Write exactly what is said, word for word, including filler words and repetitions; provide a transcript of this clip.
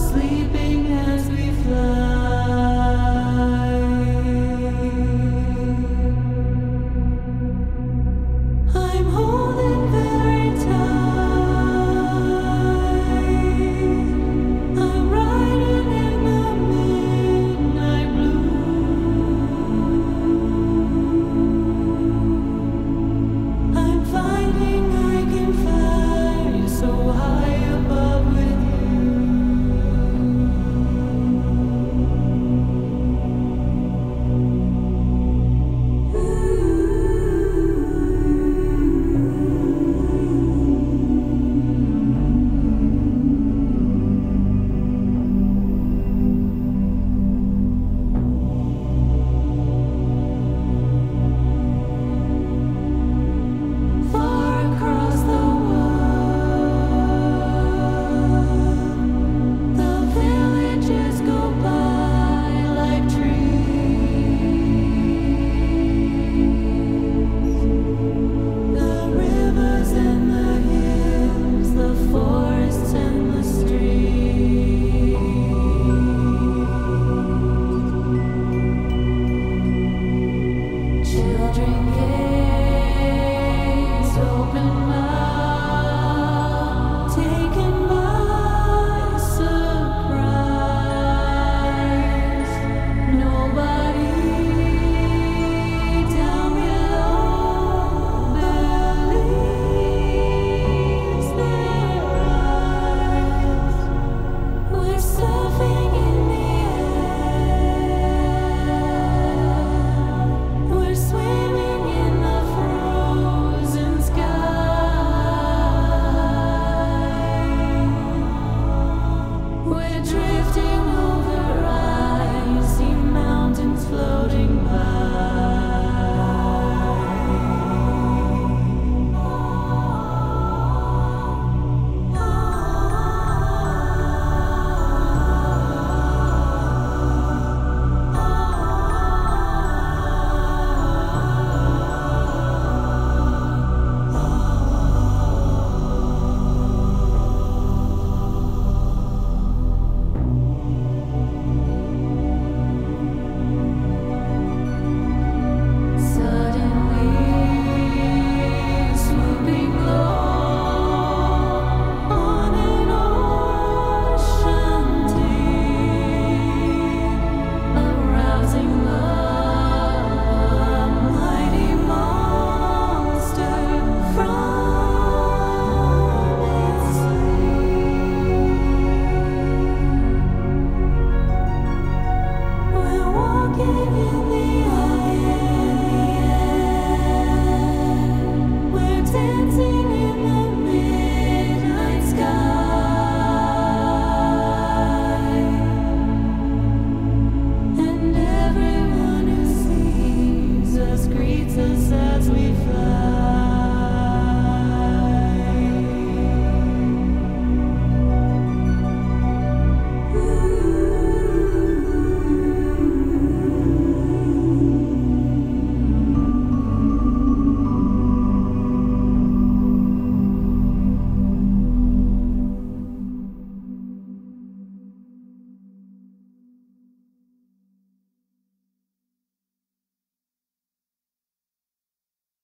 sleeping as we fly. I'm holding very tight. I'm riding in the midnight blue. I'm finding I can fly so high above with you. Far across the world, the villages go by like trees. The rivers and the hills, the forests and the streets. Children gaze open mouth, taken by surprise. Nobody down below believes their eyes. We're surfing in the air. We're swimming in the frozen sky. We're dreaming.